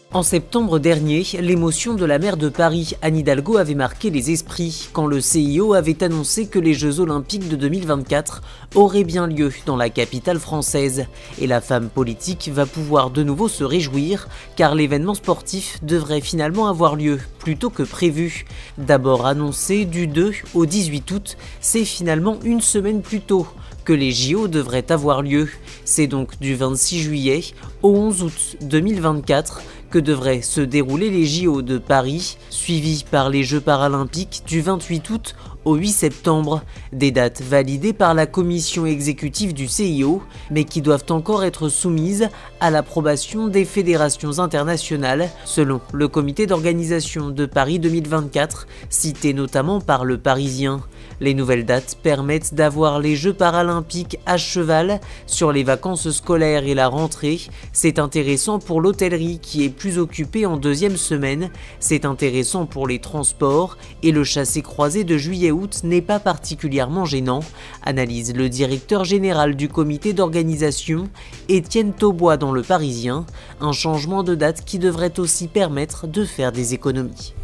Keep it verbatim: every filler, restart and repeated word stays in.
En septembre dernier, l'émotion de la maire de Paris, Anne Hidalgo, avait marqué les esprits quand le C I O avait annoncé que les Jeux Olympiques de deux mille vingt-quatre auraient bien lieu dans la capitale française. Et la femme politique va pouvoir de nouveau se réjouir car l'événement sportif devrait finalement avoir lieu plus tôt que prévu. D'abord annoncé du deux au dix-huit août, c'est finalement une semaine plus tôt que les J O devraient avoir lieu. C'est donc du vingt-six juillet au onze août deux mille vingt-quatre que devraient se dérouler les J O de Paris, suivis par les Jeux paralympiques du vingt-huit août au huit septembre, des dates validées par la commission exécutive du C I O, mais qui doivent encore être soumises à l'approbation des fédérations internationales, selon le comité d'organisation de Paris deux mille vingt-quatre, cité notamment par Le Parisien. Les nouvelles dates permettent d'avoir les Jeux paralympiques à cheval sur les vacances scolaires et la rentrée. C'est intéressant pour l'hôtellerie qui est plus occupée en deuxième semaine, c'est intéressant pour les transports et le chassé-croisé de juillet-août n'est pas particulièrement gênant, analyse le directeur général du comité d'organisation, Étienne Taubois dans Le Parisien, un changement de date qui devrait aussi permettre de faire des économies.